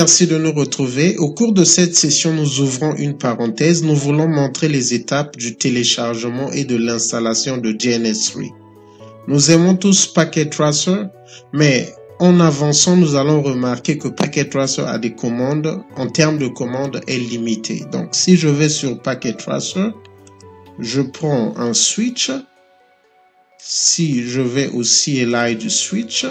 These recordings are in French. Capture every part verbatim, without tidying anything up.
merci de nous retrouver. Au cours de cette session, nous ouvrons une parenthèse. Nous voulons montrer les étapes du téléchargement et de l'installation de G N S trois. Nous aimons tous Packet Tracer, mais en avançant, nous allons remarquer que Packet Tracer a des commandes, en termes de commandes, est limité. Donc, si je vais sur Packet Tracer, je prends un switch. Si je vais au C L I du switch,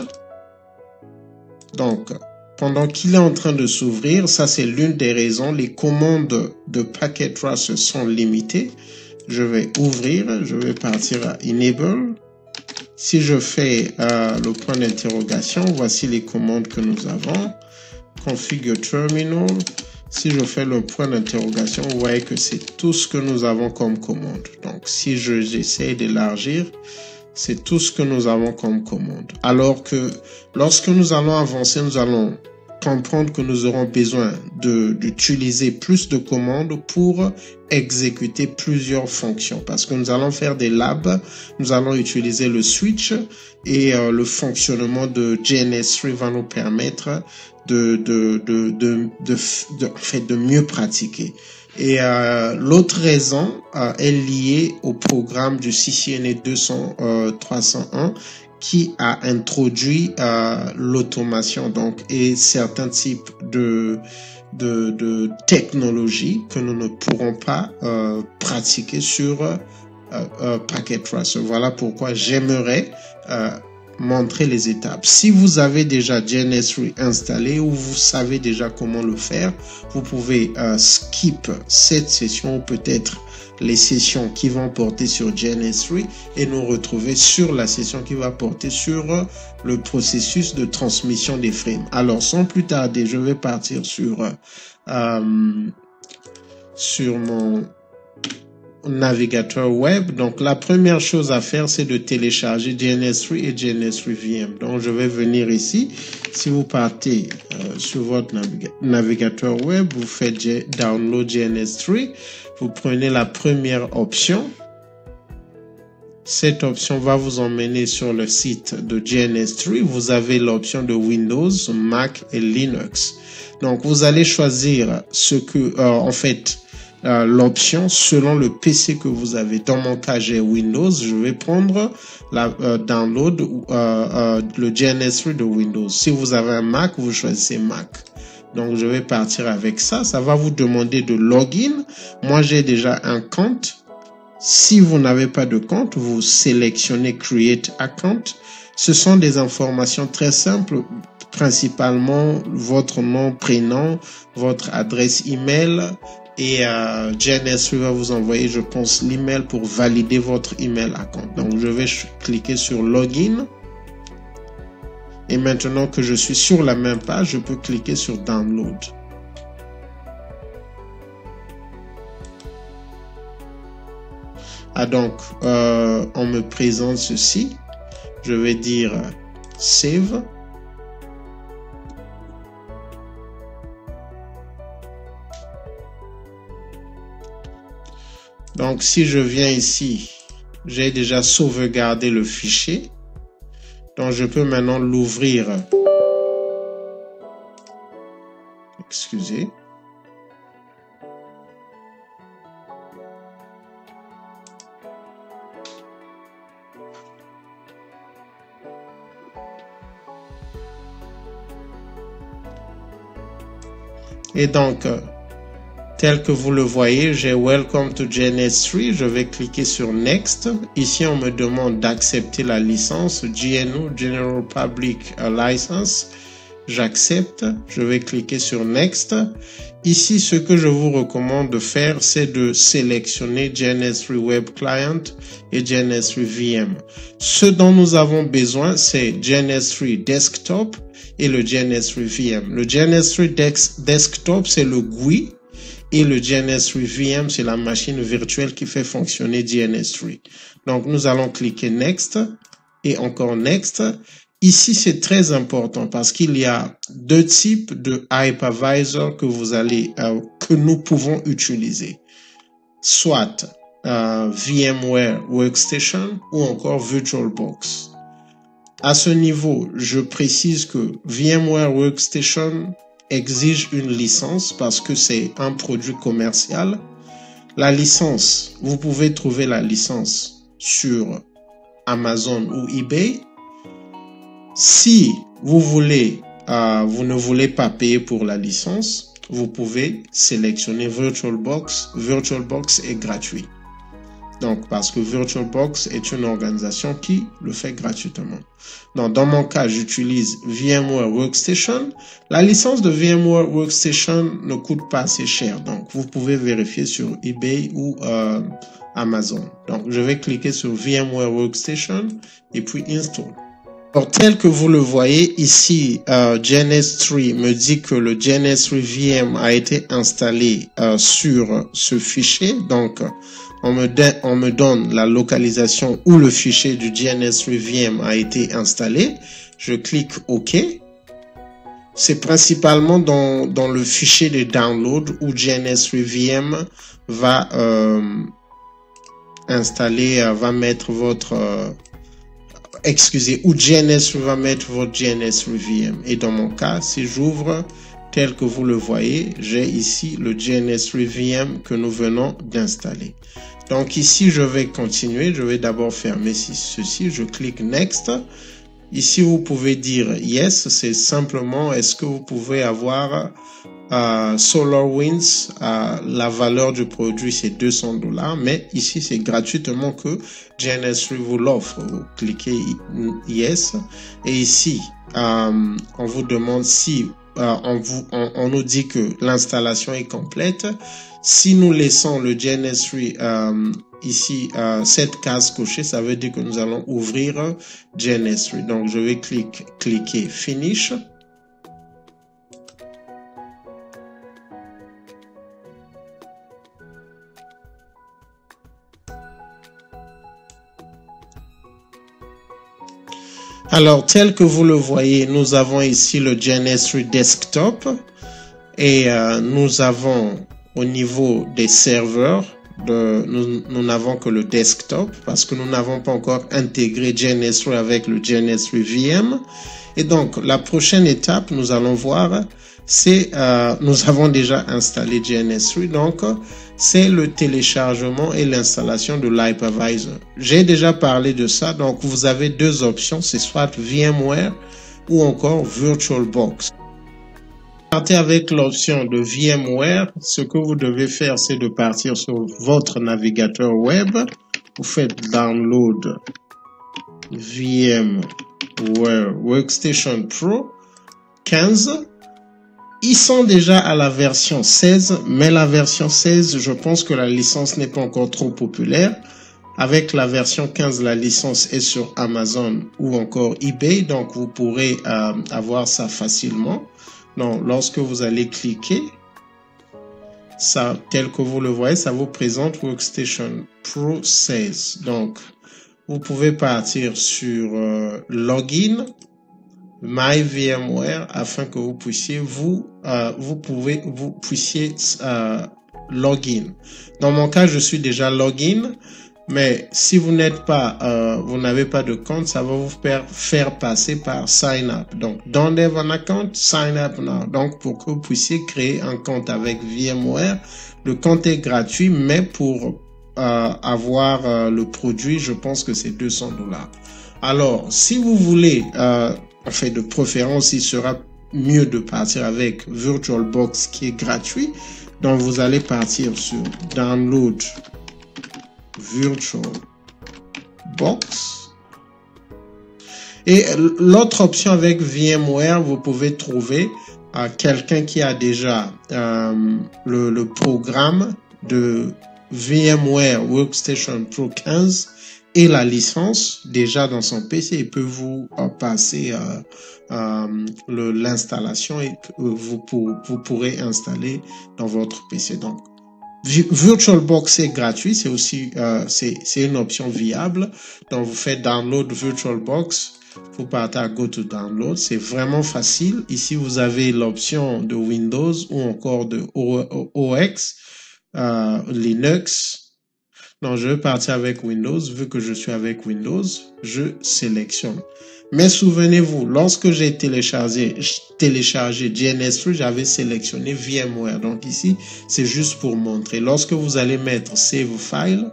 donc, pendant qu'il est en train de s'ouvrir, ça c'est l'une des raisons, les commandes de Packet Tracer sont limitées. Je vais ouvrir, je vais partir à Enable. Si je fais euh, le point d'interrogation, voici les commandes que nous avons. Configure Terminal. Si je fais le point d'interrogation, vous voyez que c'est tout ce que nous avons comme commande. Donc, si j'essaie d'élargir, c'est tout ce que nous avons comme commande. Alors que lorsque nous allons avancer, nous allons comprendre que nous aurons besoin d'utiliser plus de commandes pour exécuter plusieurs fonctions. Parce que nous allons faire des labs, nous allons utiliser le switch et euh, le fonctionnement de G N S trois va nous permettre de, de, de, de, de, de, en fait, de mieux pratiquer. Et euh, l'autre raison euh, est liée au programme du C C N A deux cents, euh, trois cent un qui a introduit euh, l'automation donc et certains types de, de, de technologies que nous ne pourrons pas euh, pratiquer sur euh, euh, Packet Tracer. Voilà pourquoi j'aimerais euh, montrer les étapes. Si vous avez déjà G N S trois installé ou vous savez déjà comment le faire, vous pouvez euh, skip cette session ou peut-être les sessions qui vont porter sur G N S trois et nous retrouver sur la session qui va porter sur le processus de transmission des frames. Alors, sans plus tarder, je vais partir sur, euh, sur mon navigateur web. Donc, la première chose à faire, c'est de télécharger G N S trois et G N S trois V M. Donc, je vais venir ici. Si vous partez euh, sur votre naviga navigateur web, vous faites G download G N S trois. Vous prenez la première option. Cette option va vous emmener sur le site de G N S trois. Vous avez l'option de Windows, Mac et Linux. Donc, vous allez choisir ce que, euh, en fait, euh, l'option selon le P C que vous avez. Dans mon cas, j'ai Windows. Je vais prendre la euh, download euh, euh, le G N S trois de Windows. Si vous avez un Mac, vous choisissez Mac. Donc, je vais partir avec ça. Ça va vous demander de login. Moi, j'ai déjà un compte. Si vous n'avez pas de compte, vous sélectionnez Create Account. Ce sont des informations très simples, principalement votre nom, prénom, votre adresse email. Et euh, G N S trois va vous envoyer, je pense, l'email pour valider votre email account. Donc, je vais cliquer sur Login. Et maintenant que je suis sur la même page, je peux cliquer sur Download. Ah donc, euh, on me présente ceci. Je vais dire Save. Donc, si je viens ici, j'ai déjà sauvegardé le fichier. Donc, je peux maintenant l'ouvrir. Excusez. Et donc, tel que vous le voyez, j'ai Welcome to G N S trois. Je vais cliquer sur Next. Ici, on me demande d'accepter la licence G N U, General Public License. J'accepte. Je vais cliquer sur Next. Ici, ce que je vous recommande de faire, c'est de sélectionner G N S trois Web Client et G N S trois V M. Ce dont nous avons besoin, c'est G N S trois Desktop et le G N S trois V M. Le G N S trois Desktop, c'est le G U I. Et le G N S trois V M, c'est la machine virtuelle qui fait fonctionner G N S trois. Donc, nous allons cliquer Next et encore Next. Ici, c'est très important parce qu'il y a deux types de hypervisor que vous allez, euh, que nous pouvons utiliser. Soit euh, VMware Workstation ou encore VirtualBox. À ce niveau, je précise que VMware Workstation exige une licence parce que c'est un produit commercial. La licence, vous pouvez trouver la licence sur Amazon ou eBay. Si vous voulez, euh, vous ne voulez pas payer pour la licence, vous pouvez sélectionner VirtualBox. VirtualBox est gratuit. Donc, parce que VirtualBox est une organisation qui le fait gratuitement. Donc, dans mon cas, j'utilise VMware Workstation. La licence de VMware Workstation ne coûte pas assez cher. Donc, vous pouvez vérifier sur eBay ou euh, Amazon. Donc, je vais cliquer sur VMware Workstation et puis Install. Alors, tel que vous le voyez ici, euh, G N S trois me dit que le G N S trois V M a été installé euh, sur ce fichier. Donc, on me, on me donne la localisation où le fichier du G N S trois V M a été installé. Je clique OK. C'est principalement dans, dans le fichier de download où G N S trois V M va euh, installer, euh, va mettre votre... Euh, excusez, où G N S trois va mettre votre G N S trois V M. Et dans mon cas, si j'ouvre tel que vous le voyez, j'ai ici le G N S trois V M que nous venons d'installer. Donc ici, je vais continuer. Je vais d'abord fermer ceci. Je clique Next. Ici, vous pouvez dire Yes. C'est simplement, est-ce que vous pouvez avoir euh, SolarWinds, euh, la valeur du produit, c'est deux cents dollars. Mais ici, c'est gratuitement que G N S trois vous l'offre. Vous cliquez Yes. Et ici, euh, on vous demande si euh, on, vous, on, on nous dit que l'installation est complète. Si nous laissons le G N S trois euh, ici, euh, cette case cochée, ça veut dire que nous allons ouvrir G N S trois. Donc, je vais cliquer, cliquer Finish. Alors, tel que vous le voyez, nous avons ici le G N S trois Desktop et euh, nous avons au niveau des serveurs, de, nous n'avons que le desktop parce que nous n'avons pas encore intégré G N S trois avec le G N S trois V M. Et donc, la prochaine étape, nous allons voir, c'est, euh, nous avons déjà installé G N S trois, donc c'est le téléchargement et l'installation de l'hypervisor. J'ai déjà parlé de ça, donc vous avez deux options, c'est soit VMware ou encore VirtualBox. Partez avec l'option de VMware. Ce que vous devez faire, c'est de partir sur votre navigateur web. Vous faites Download VMware Workstation Pro quinze. Ils sont déjà à la version seize, mais la version seize, je pense que la licence n'est pas encore trop populaire. Avec la version quinze, la licence est sur Amazon ou encore eBay, donc vous pourrez euh, avoir ça facilement. Donc, lorsque vous allez cliquer, ça, tel que vous le voyez, ça vous présente Workstation Pro seize. Donc, vous pouvez partir sur euh, Login, My VMware, afin que vous puissiez vous, euh, vous pouvez, vous puissiez euh, login. Dans mon cas, je suis déjà login. Mais si vous n'êtes pas, euh, vous n'avez pas de compte, ça va vous faire, faire passer par Sign Up. Donc, don't have an account, Sign Up now. Donc, pour que vous puissiez créer un compte avec VMware, le compte est gratuit, mais pour euh, avoir euh, le produit, je pense que c'est deux cents dollars. Alors, si vous voulez, euh, en fait, de préférence, il sera mieux de partir avec VirtualBox qui est gratuit. Donc, vous allez partir sur Download VirtualBox. Et l'autre option avec VMware, vous pouvez trouver euh, quelqu'un qui a déjà euh, le, le programme de VMware Workstation Pro quinze et la licence déjà dans son P C. Il peut vous euh, passer euh, euh, l'installation et vous, pour, vous pourrez installer dans votre P C. Donc, VirtualBox est gratuit, c'est aussi euh, c'est une option viable. Donc vous faites Download VirtualBox, vous partez à Go to Download, c'est vraiment facile. Ici vous avez l'option de Windows ou encore de O X, euh, Linux. Donc je vais partir avec Windows, vu que je suis avec Windows, je sélectionne Mais souvenez-vous, lorsque j'ai téléchargé, téléchargé G N S trois, j'avais sélectionné VMware. Donc ici, c'est juste pour montrer. Lorsque vous allez mettre Save File,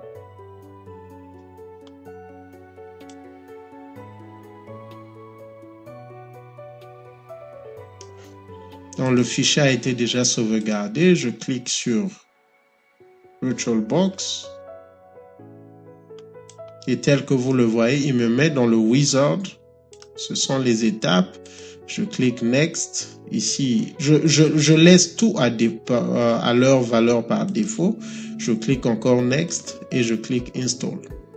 donc le fichier a été déjà sauvegardé. Je clique sur VirtualBox. Et tel que vous le voyez, il me met dans le wizard. Ce sont les étapes. Je clique Next. Ici, je, je, je laisse tout à, à leur valeur par défaut. Je clique encore Next et je clique Install.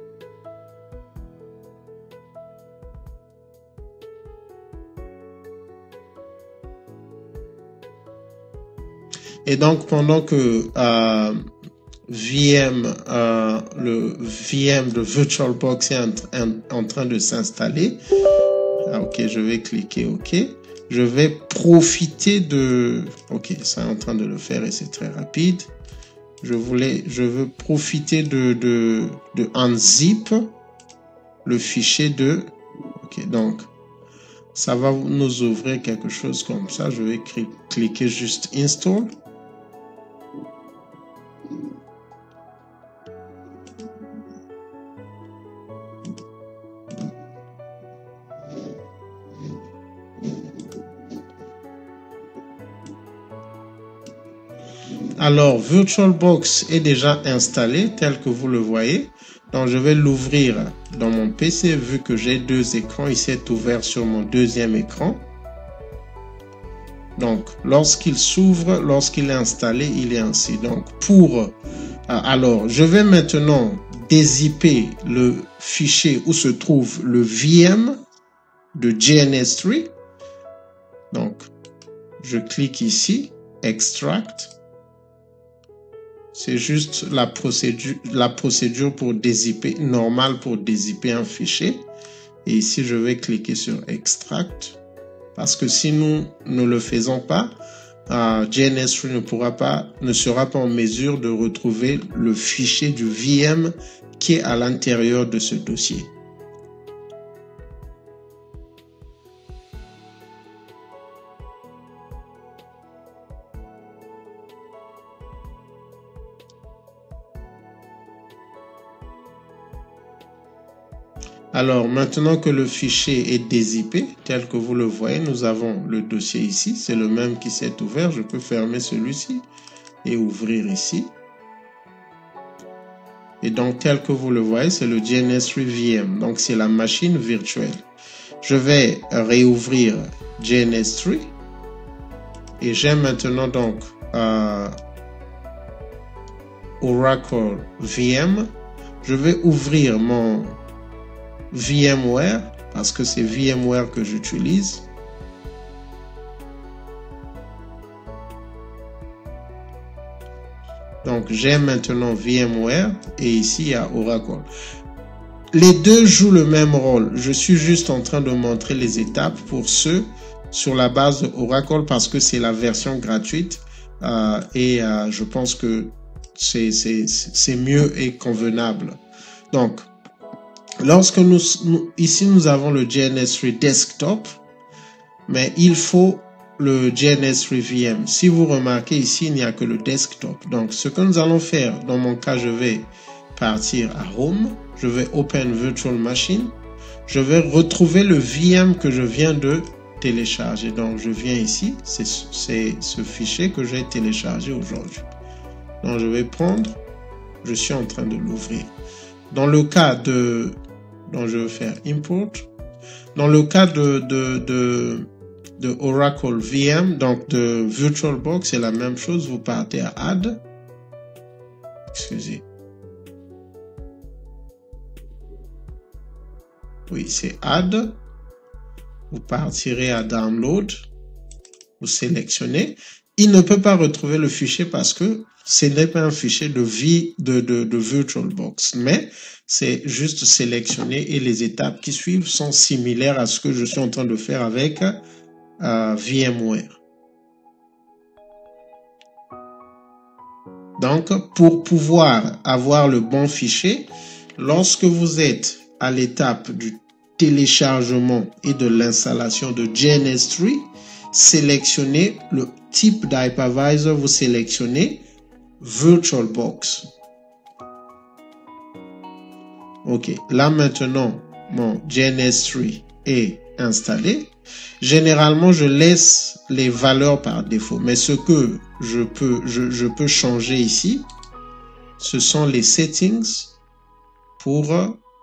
Et donc, pendant que euh, V M, euh, le V M de VirtualBox est en, en, en train de s'installer, ah, ok, je vais cliquer OK. Je vais profiter de... Ok, ça est en train de le faire et c'est très rapide. Je voulais, je veux profiter de, de, de unzip le fichier de... Ok, donc, ça va nous ouvrir quelque chose comme ça. Je vais cliquer juste Install. Alors, VirtualBox est déjà installé tel que vous le voyez. Donc, je vais l'ouvrir dans mon P C vu que j'ai deux écrans. Il s'est ouvert sur mon deuxième écran. Donc, lorsqu'il s'ouvre, lorsqu'il est installé, il est ainsi. Donc, pour... Euh, alors, je vais maintenant dézipper le fichier où se trouve le V M de G N S trois. Donc, je clique ici, Extract. C'est juste la procédure, la procédure pour dézipper, normale pour dézipper un fichier. Et ici, je vais cliquer sur Extract. Parce que si nous ne le faisons pas, euh, G N S trois ne pourra pas, ne sera pas en mesure de retrouver le fichier du V M qui est à l'intérieur de ce dossier. Alors, maintenant que le fichier est dézippé, tel que vous le voyez, nous avons le dossier ici. C'est le même qui s'est ouvert. Je peux fermer celui-ci et ouvrir ici. Et donc, tel que vous le voyez, c'est le G N S trois V M. Donc, c'est la machine virtuelle. Je vais réouvrir G N S trois. Et j'ai maintenant donc euh, Oracle V M. Je vais ouvrir mon VMware, parce que c'est VMware que j'utilise. Donc, j'ai maintenant VMware et ici, il y a Oracle. Les deux jouent le même rôle. Je suis juste en train de montrer les étapes pour ceux sur la base de Oracle parce que c'est la version gratuite euh, et euh, je pense que c'est mieux et convenable. Donc, lorsque nous, nous, ici, nous avons le G N S trois Desktop, mais il faut le G N S trois V M. Si vous remarquez ici, il n'y a que le Desktop. Donc, ce que nous allons faire, dans mon cas, je vais partir à Home, je vais Open Virtual Machine, je vais retrouver le V M que je viens de télécharger. Donc, je viens ici, c'est ce fichier que j'ai téléchargé aujourd'hui. Donc, je vais prendre, je suis en train de l'ouvrir. Dans le cas de, donc je vais faire import. Dans le cas de, de, de, de Oracle V M, donc de VirtualBox, c'est la même chose. Vous partez à Add. Excusez. Oui, c'est Add. Vous partirez à Download. Vous sélectionnez. Il ne peut pas retrouver le fichier parce que ce n'est pas un fichier de, v, de, de, de VirtualBox, mais c'est juste sélectionner et les étapes qui suivent sont similaires à ce que je suis en train de faire avec euh, VMware. Donc, pour pouvoir avoir le bon fichier, lorsque vous êtes à l'étape du téléchargement et de l'installation de G N S trois, sélectionnez le type d'hypervisor, vous sélectionnez VirtualBox. Ok, là maintenant, mon G N S trois est installé. Généralement, je laisse les valeurs par défaut, mais ce que je peux, je, je peux changer ici, ce sont les settings pour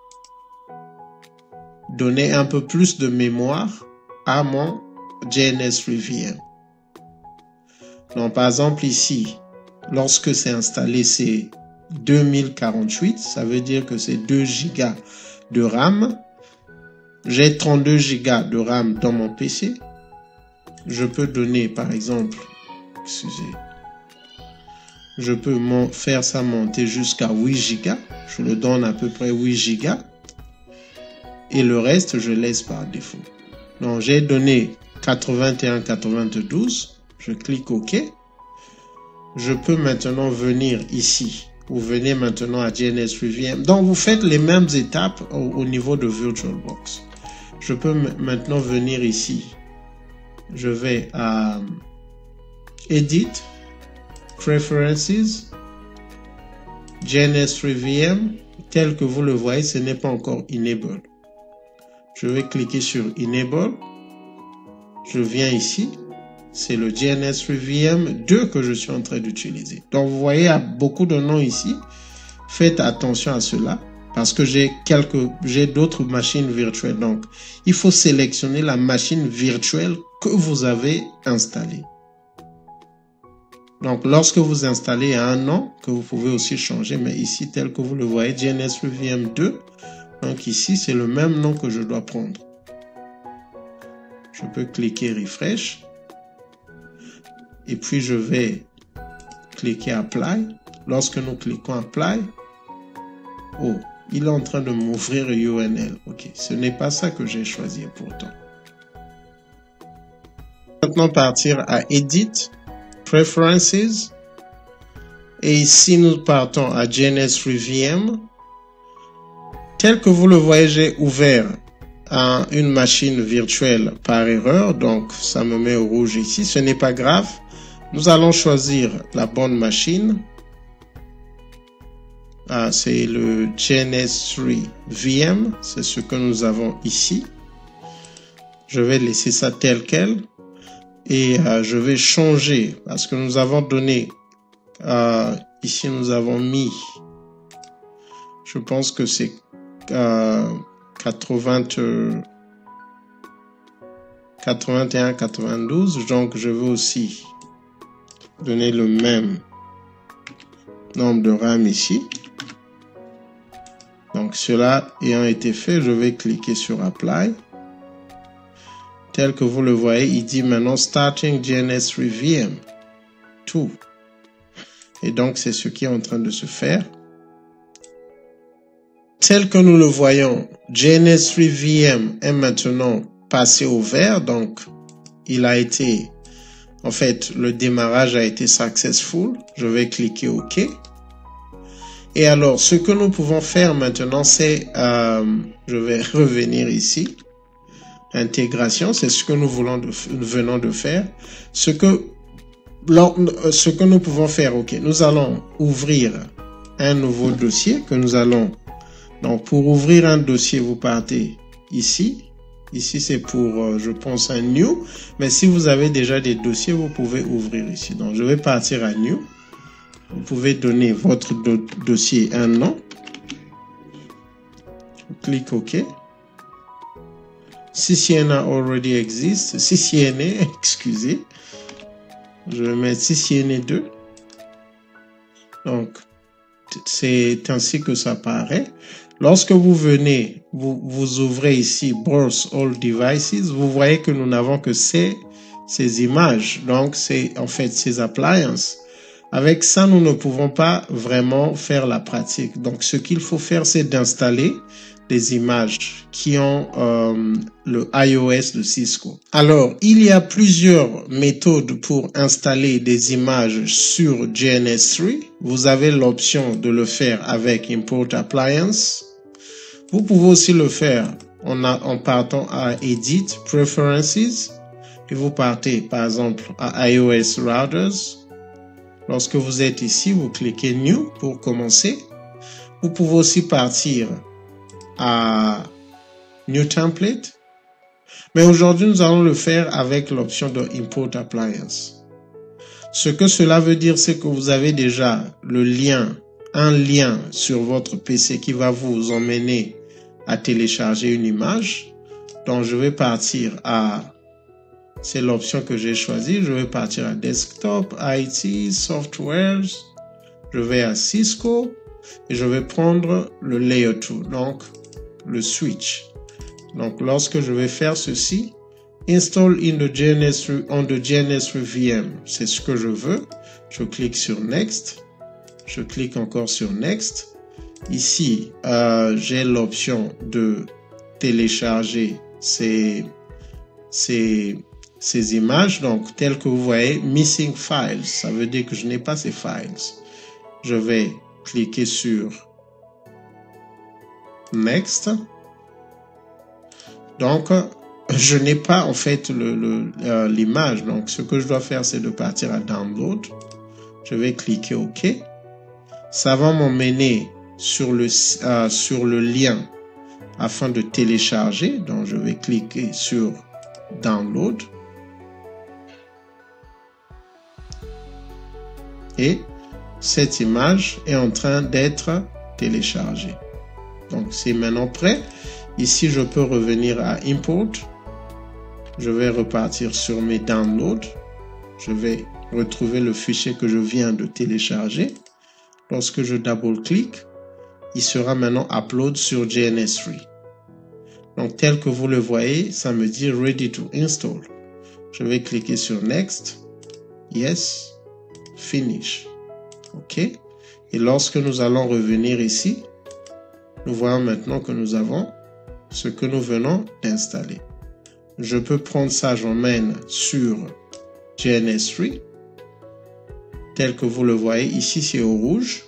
donner un peu plus de mémoire à mon G N S trois V M. Donc, par exemple, ici, lorsque c'est installé, c'est deux mille quarante-huit, ça veut dire que c'est deux gigas de RAM. J'ai trente-deux gigas de RAM dans mon P C. Je peux donner, par exemple, excusez, je peux faire ça monter jusqu'à huit gigas. Je le donne à peu près huit gigas. Et le reste, je laisse par défaut. Donc, j'ai donné quatre-vingt-un quatre-vingt-douze. Je clique OK. Je peux maintenant venir ici. Vous venez maintenant à G N S trois V M. Donc, vous faites les mêmes étapes au, au niveau de VirtualBox. Je peux maintenant venir ici. Je vais à Edit, Preferences, G N S trois V M. Tel que vous le voyez, ce n'est pas encore Enable. Je vais cliquer sur Enable. Je viens ici. C'est le G N S trois V M deux que je suis en train d'utiliser. Donc, vous voyez, il y a beaucoup de noms ici. Faites attention à cela parce que j'ai quelques, j'ai d'autres machines virtuelles. Donc, il faut sélectionner la machine virtuelle que vous avez installée. Donc, lorsque vous installez un nom que vous pouvez aussi changer, mais ici, tel que vous le voyez, G N S trois V M deux. Donc, ici, c'est le même nom que je dois prendre. Je peux cliquer Refresh. Et puis, je vais cliquer Apply. Lorsque nous cliquons Apply, oh, il est en train de m'ouvrir U N L. Ok, ce n'est pas ça que j'ai choisi pourtant. Maintenant, partir à Edit, Preferences. Et ici, nous partons à G N S trois V M. Tel que vous le voyez, j'ai ouvert à une machine virtuelle par erreur. Donc, ça me met au rouge ici. Ce n'est pas grave. Nous allons choisir la bonne machine. Ah, c'est le G N S trois V M. C'est ce que nous avons ici. Je vais laisser ça tel quel. Et euh, je vais changer parce que nous avons donné... Euh, ici, nous avons mis... Je pense que c'est euh, quatre-vingts, quatre-vingt-un quatre-vingt-douze. Donc, je vais aussi donner le même nombre de RAM ici. Donc, cela ayant été fait, je vais cliquer sur Apply. Tel que vous le voyez, il dit maintenant Starting G N S trois V M. Tout. Et donc, c'est ce qui est en train de se faire. Tel que nous le voyons, G N S trois V M est maintenant passé au vert. Donc, il a été, en fait, le démarrage a été successful. Je vais cliquer OK. Et alors, ce que nous pouvons faire maintenant, c'est, euh, je vais revenir ici. Intégration, c'est ce que nous voulons de, venons de faire. Ce que, ce que nous pouvons faire, ok, nous allons ouvrir un nouveau dossier que nous allons. Donc, pour ouvrir un dossier, vous partez ici. Ici, c'est pour, euh, je pense, un new. Mais si vous avez déjà des dossiers, vous pouvez ouvrir ici. Donc, je vais partir à new. Vous pouvez donner votre do dossier un nom. Clique OK. Si C N A already existe, si C N A, excusez, je vais mettre C C N A deux. Donc, c'est ainsi que ça paraît. Lorsque vous venez, vous, vous ouvrez ici Browse All Devices, vous voyez que nous n'avons que ces, ces images. Donc, c'est en fait ces appliances. Avec ça, nous ne pouvons pas vraiment faire la pratique. Donc, ce qu'il faut faire, c'est d'installer des images qui ont euh, le iOS de Cisco. Alors, il y a plusieurs méthodes pour installer des images sur G N S trois. Vous avez l'option de le faire avec Import Appliance. Vous pouvez aussi le faire en, a, en partant à Edit, Preferences, et vous partez par exemple à iOS Routers. Lorsque vous êtes ici, vous cliquez New pour commencer. Vous pouvez aussi partir à New Template. Mais aujourd'hui, nous allons le faire avec l'option de Import Appliance. Ce que cela veut dire, c'est que vous avez déjà le lien, un lien sur votre P C qui va vous emmener à télécharger une image. Donc, je vais partir à... C'est l'option que j'ai choisie. Je vais partir à Desktop, I T, Softwares. Je vais à Cisco et je vais prendre le Layer deux, donc le switch. Donc, lorsque je vais faire ceci, Install in the G N S three, on the G N S three V M, c'est ce que je veux. Je clique sur Next. Je clique encore sur Next. Ici, euh, j'ai l'option de télécharger ces, ces ces images, donc telles que vous voyez, missing files, ça veut dire que je n'ai pas ces files. Je vais cliquer sur Next. Donc, je n'ai pas en fait le, le, euh, l'image, donc ce que je dois faire, c'est de partir à Download. Je vais cliquer OK. Ça va m'emmener sur le, euh, sur le lien afin de télécharger, donc je vais cliquer sur Download. Et cette image est en train d'être téléchargée. Donc, c'est maintenant prêt. Ici, je peux revenir à Import. Je vais repartir sur mes downloads. Je vais retrouver le fichier que je viens de télécharger. Lorsque je double-clique, il sera maintenant upload sur G N S three. Donc, tel que vous le voyez, ça me dit Ready to install. Je vais cliquer sur Next. Yes. Finish. OK. Et lorsque nous allons revenir ici, nous voyons maintenant que nous avons ce que nous venons d'installer. Je peux prendre ça, j'emmène sur G N S three. Tel que vous le voyez, ici c'est au rouge.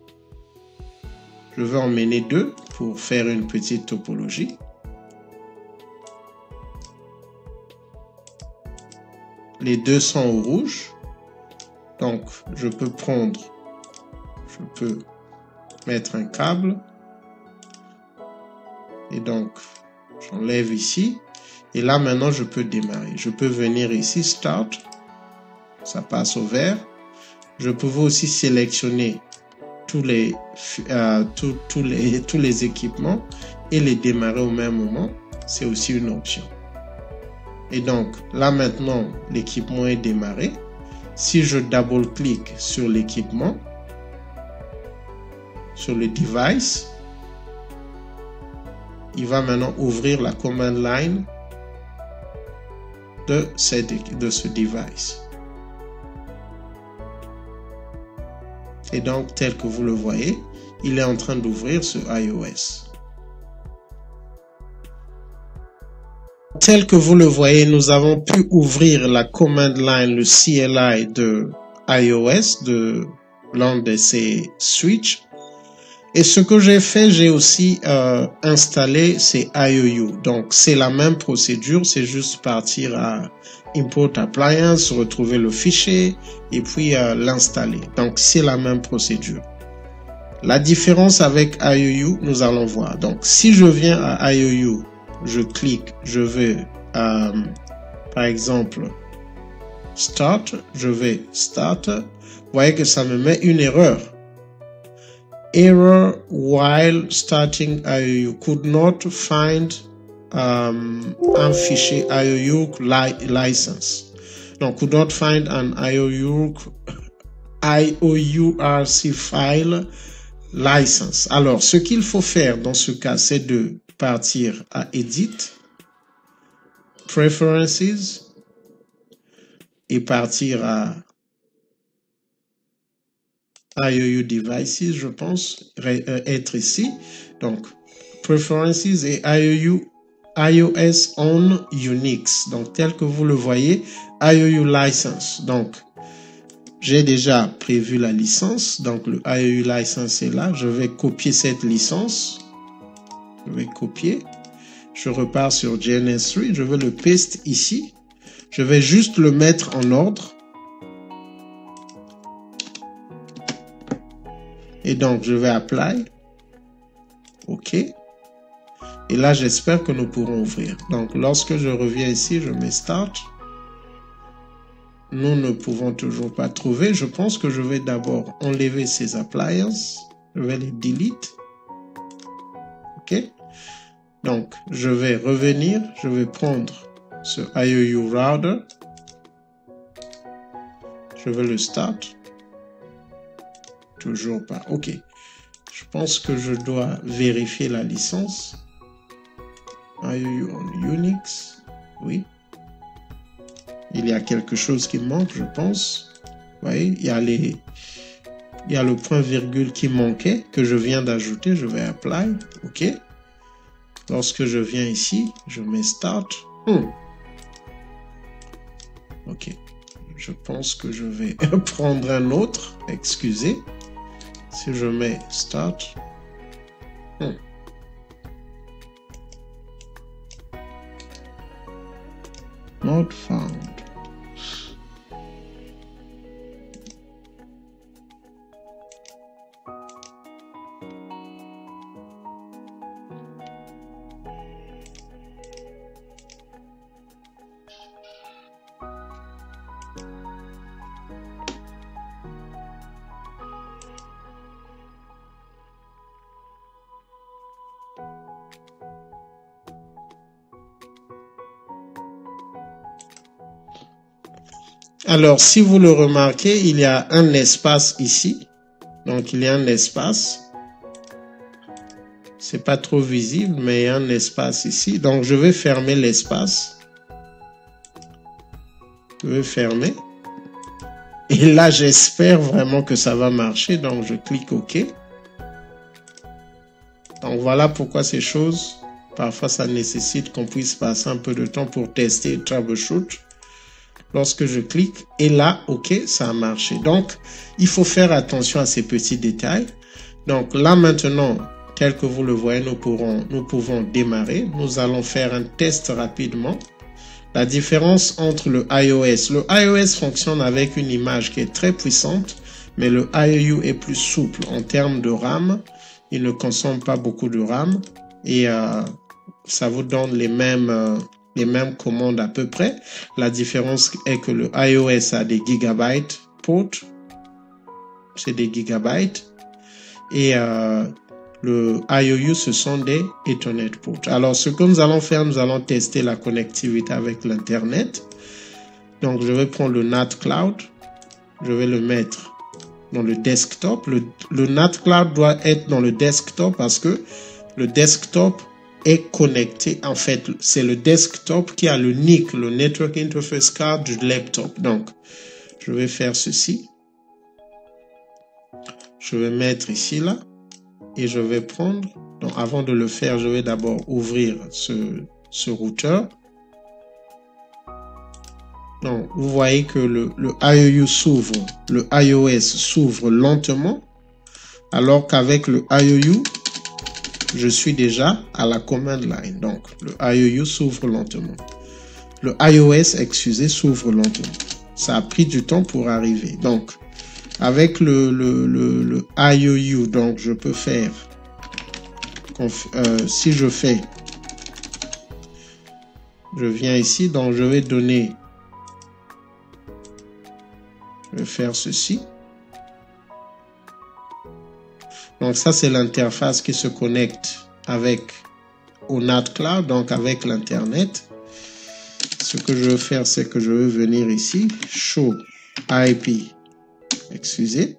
Je vais emmener deux pour faire une petite topologie. Les deux sont au rouge. Donc, je peux prendre, je peux mettre un câble. Et donc, j'enlève ici. Et là, maintenant, je peux démarrer. Je peux venir ici, Start. Ça passe au vert. Je peux aussi sélectionner tous les, euh, tous, tous les, tous les équipements et les démarrer au même moment. C'est aussi une option. Et donc, là, maintenant, l'équipement est démarré. Si je double-clique sur l'équipement, sur le device, il va maintenant ouvrir la command line de, cette, de ce device. Et donc, tel que vous le voyez, il est en train d'ouvrir ce iOS. Tel que vous le voyez, nous avons pu ouvrir la command line, le C L I de iOS, de l'un de ces switches. Et ce que j'ai fait, j'ai aussi euh, installé ces I O U. Donc, c'est la même procédure, c'est juste partir à Import Appliance, retrouver le fichier et puis euh, l'installer. Donc, c'est la même procédure. La différence avec I O U, nous allons voir. Donc, si je viens à I O U, je clique, je vais, euh, par exemple, Start, je vais Start. Vous voyez que ça me met une erreur. Error while starting I O U. Could not find um, un fichier I O U li license. No, could not find an I O U I O U R C file license. Alors, ce qu'il faut faire dans ce cas, c'est de partir à Edit, Preferences et partir à I O U Devices, je pense, être ici. Donc, Preferences et I O U, iOS on Unix. Donc, tel que vous le voyez, I O U License. Donc, j'ai déjà prévu la licence. Donc, le I O U License est là. Je vais copier cette licence. Je vais copier. Je repars sur D N S trois. Je veux le paste ici. Je vais juste le mettre en ordre. Et donc, je vais apply. OK. Et là, j'espère que nous pourrons ouvrir. Donc, lorsque je reviens ici, je mets start. Nous ne pouvons toujours pas trouver. Je pense que je vais d'abord enlever ces appliances. Je vais les delete. OK. Donc, je vais revenir. Je vais prendre ce I O U router. Je vais le start. Toujours pas. OK. Je pense que je dois vérifier la licence. I O U on Unix. Oui. Il y a quelque chose qui manque, je pense. Vous voyez, il y a les, il y a le point virgule qui manquait que je viens d'ajouter. Je vais apply. OK. Lorsque je viens ici, je mets start. Hmm. OK. Je pense que je vais prendre un autre. Excusez. Si je mets start. Hmm. Not found. Alors, si vous le remarquez, il y a un espace ici. Donc, il y a un espace. C'est pas trop visible, mais il y a un espace ici. Donc, je vais fermer l'espace. Je vais fermer. Et là, j'espère vraiment que ça va marcher. Donc, je clique OK. Donc, voilà pourquoi ces choses, parfois, ça nécessite qu'on puisse passer un peu de temps pour tester et troubleshoot. Lorsque je clique, et là, OK, ça a marché. Donc, il faut faire attention à ces petits détails. Donc, là, maintenant, tel que vous le voyez, nous pourrons, nous pouvons démarrer. Nous allons faire un test rapidement. La différence entre le iOS. Le iOS fonctionne avec une image qui est très puissante, mais le I O U est plus souple en termes de RAM. Il ne consomme pas beaucoup de RAM et euh, ça vous donne les mêmes... Euh, les mêmes commandes à peu près. La différence est que le iOS a des gigabytes port, c'est des gigabytes, et euh, le I O U ce sont des Ethernet port. Alors ce que nous allons faire, nous allons tester la connectivité avec l'internet. Donc je vais prendre le NAT Cloud, je vais le mettre dans le desktop. Le, le NAT Cloud doit être dans le desktop parce que le desktop est connecté, en fait, c'est le desktop qui a le N I C, le Network Interface Card du laptop. Donc, je vais faire ceci. Je vais mettre ici, là, et je vais prendre, donc avant de le faire, je vais d'abord ouvrir ce, ce routeur. Donc, vous voyez que le, le I O U s'ouvre, le iOS s'ouvre lentement, alors qu'avec le I O U, je suis déjà à la command line. Donc, le I O U s'ouvre lentement. Le iOS, excusez, s'ouvre lentement. Ça a pris du temps pour arriver. Donc, avec le, le, le, le I O U, donc, je peux faire, euh, si je fais, je viens ici, donc, je vais donner, je vais faire ceci. Donc ça, c'est l'interface qui se connecte avec au NAT Cloud, donc avec l'Internet. Ce que je veux faire, c'est que je veux venir ici, show I P, excusez,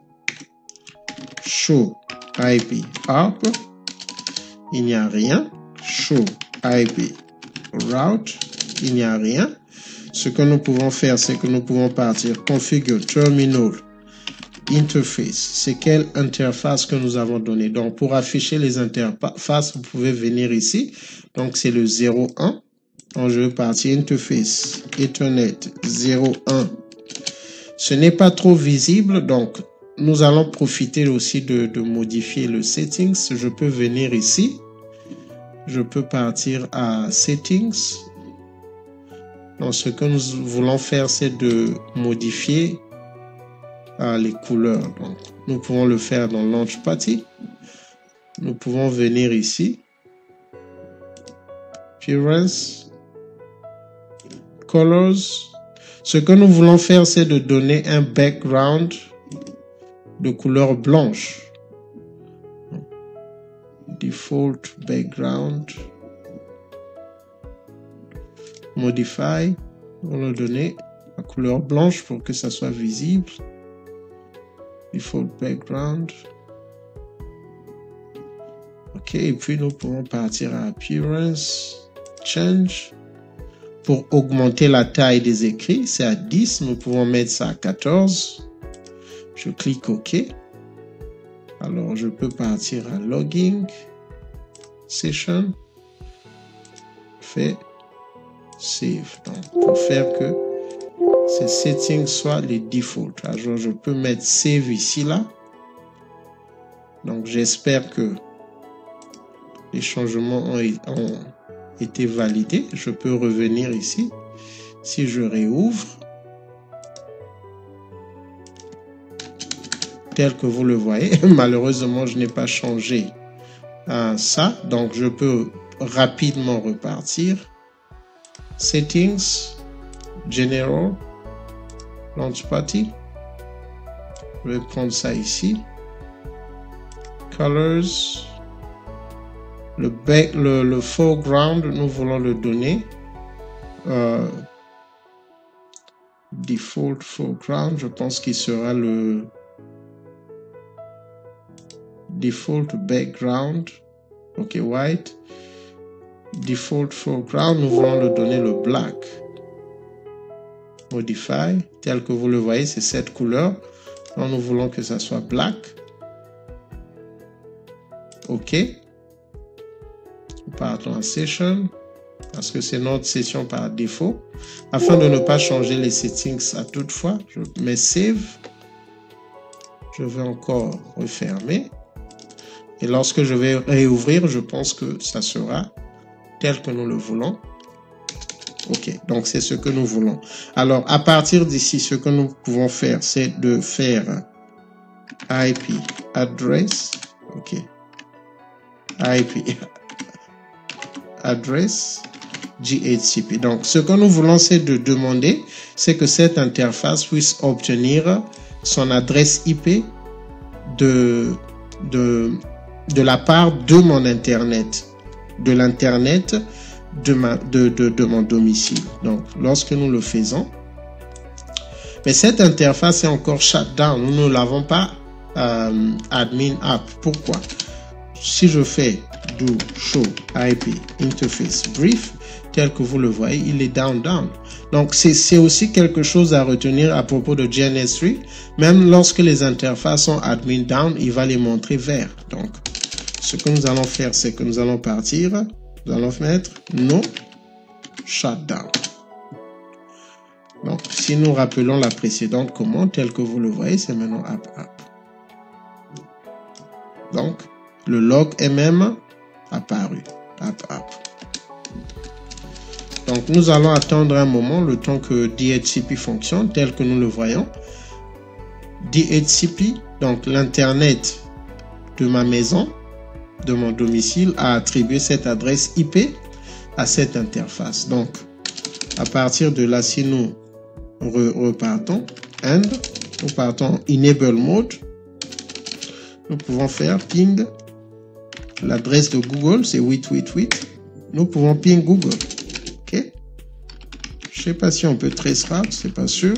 show I P up, il n'y a rien, show I P route, il n'y a rien. Ce que nous pouvons faire, c'est que nous pouvons partir configure terminal interface, c'est quelle interface que nous avons donné. Donc, pour afficher les interfaces, vous pouvez venir ici. Donc, c'est le zéro un. Donc, je vais partir interface Ethernet zéro un. Ce n'est pas trop visible. Donc, nous allons profiter aussi de, de modifier le settings. Je peux venir ici. je peux partir à Settings. Donc, ce que nous voulons faire, c'est de modifier euh, les couleurs. Donc, nous pouvons le faire dans Launch Party. Nous pouvons venir ici. Appearance. Colors. Ce que nous voulons faire, c'est de donner un background de couleur blanche. Default background. Modify. On va donner la couleur blanche pour que ça soit visible. Default background. Ok, et puis nous pouvons partir à Appearance. Change. Pour augmenter la taille des écrits, c'est à dix. Nous pouvons mettre ça à quatorze. Je clique OK. Alors, je peux partir à Logging. Session. Fait. Save. Donc, pour faire que ces settings soient les defaults. Alors, je peux mettre Save ici, là. Donc, j'espère que les changements ont, ont été validés. Je peux revenir ici. Si je réouvre, tel que vous le voyez, malheureusement, je n'ai pas changé euh, ça. Donc, je peux rapidement repartir. Settings, General, Launch Party. Je vais prendre ça ici. Colors. Le, back, le, le foreground, nous voulons le donner. Euh, default foreground, je pense qu'il sera le default background. Ok, white. Default foreground, nous voulons le donner le black. Modify, tel que vous le voyez, c'est cette couleur. Donc, nous voulons que ça soit black. Ok. Partons en Session, parce que c'est notre session par défaut. Afin de ne pas changer les settings à toute fois, je mets Save. Je vais encore refermer. Et lorsque je vais réouvrir, je pense que ça sera tel que nous le voulons. Ok, donc c'est ce que nous voulons. Alors, à partir d'ici, ce que nous pouvons faire, c'est de faire I P address. Ok. I P address D H C P. Donc, ce que nous voulons, c'est de demander, c'est que cette interface puisse obtenir son adresse I P de, de, de la part de mon Internet, de l'Internet de, ma, de, de, de mon domicile. Donc, lorsque nous le faisons, mais cette interface est encore shutdown. Nous ne l'avons pas euh, admin app. Pourquoi? Si je fais do show I P interface brief, tel que vous le voyez, il est down down. Donc c'est aussi quelque chose à retenir à propos de G N S trois. Même lorsque les interfaces sont admin down, il va les montrer vert. Donc ce que nous allons faire, c'est que nous allons partir, nous allons mettre no shutdown. Donc si nous rappelons la précédente commande, telle que vous le voyez, c'est maintenant app app. Donc le log est même apparu. App, app. Donc, nous allons attendre un moment, le temps que D H C P fonctionne, tel que nous le voyons. D H C P, donc l'Internet de ma maison, de mon domicile, a attribué cette adresse I P à cette interface. Donc, à partir de là, si nous re repartons, and, nous partons enable mode, nous pouvons faire ping. L'adresse de Google, c'est huit huit huit. Nous pouvons ping Google. OK? Je sais pas si on peut traceroute, c'est pas sûr.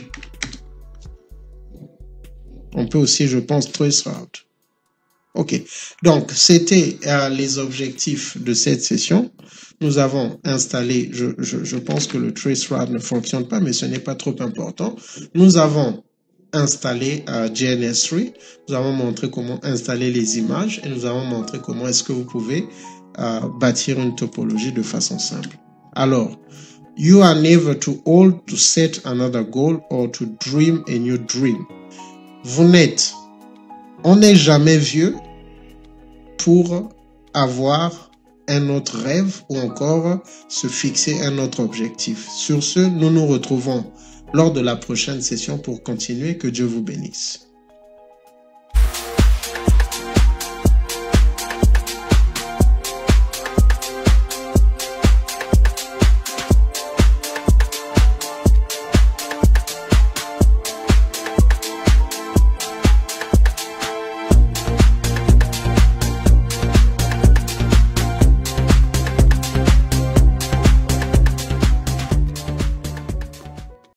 On peut aussi, je pense, traceroute. OK. Donc, c'était euh, les objectifs de cette session. Nous avons installé, je, je, je pense que le traceroute ne fonctionne pas, mais ce n'est pas trop important. Nous avons installer euh, G N S trois. Nous avons montré comment installer les images et nous avons montré comment est-ce que vous pouvez euh, bâtir une topologie de façon simple. Alors, you are never too old to set another goal or to dream a new dream. Vous n'êtes, on n'est jamais vieux pour avoir un autre rêve ou encore se fixer un autre objectif. Sur ce, nous nous retrouvons lors de la prochaine session pour continuer. Que Dieu vous bénisse.